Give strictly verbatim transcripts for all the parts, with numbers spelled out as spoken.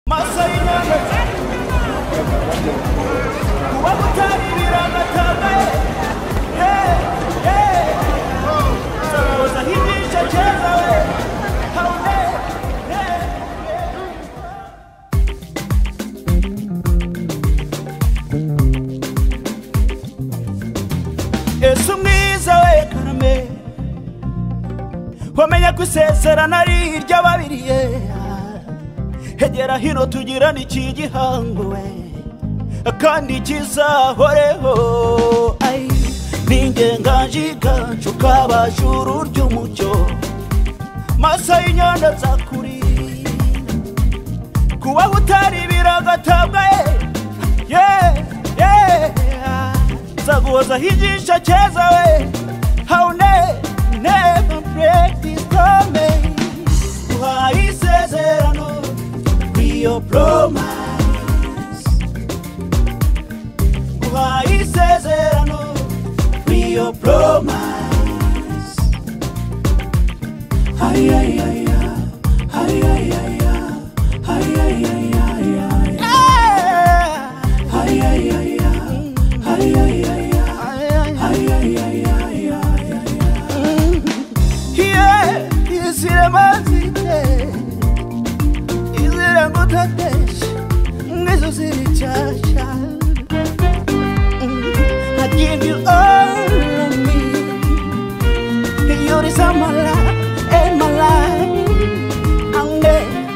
Wamenya kwisezerana ari irya babiriye hegera hino tugirana iki gihango we kandi kizahoreho ai ninge nganjika cukabajuru ry'umucyo masa inyanda zakuri kuba utari biragatabwa yeah yeah zaguza hijisha cheza we how ne never break this promise. Why says it no? Be your promise. Why says it no? Be your promise. Ay ay ay ay ay ay ay ay ay ay ay ay ay ay ay ay ay. I give you all of me. You deserve my life and my life. I'm there.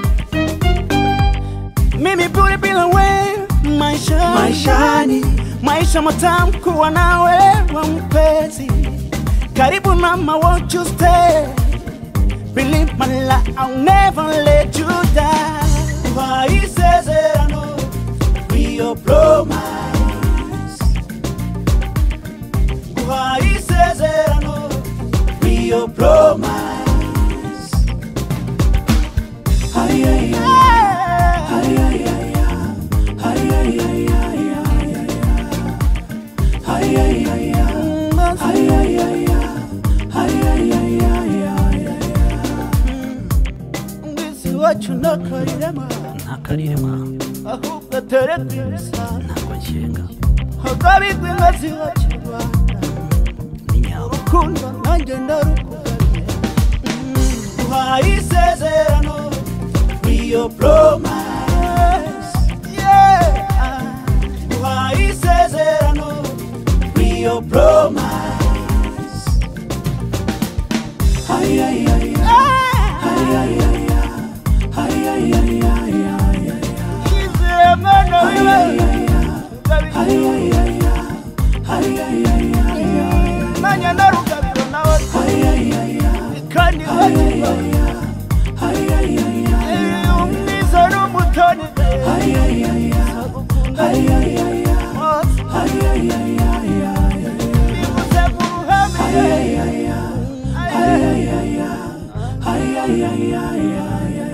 Mimi put it away, my shiny, my shiny, maisha matamu kuwa nawe wa mpenzi. Karibu mama, won't you stay? Believe my life, I'll never let you die. Why he says it, I know, be your promise. Why he says it, I know, be your promise. Ay ay ay, ay ay ay, ay ay ay, ay ay ay, ay ay ay, ay ay ay. This is what you know, Karirema. Karirema ahubwo tere kwisa ntabwo nshinga hagabi kwingazi wachirwa urukundo nanjye ndarukugaye wayisezerano be your promise yeah wayisezerano be your promise ay ay ay ay ay ay ay ay ay ay ay ay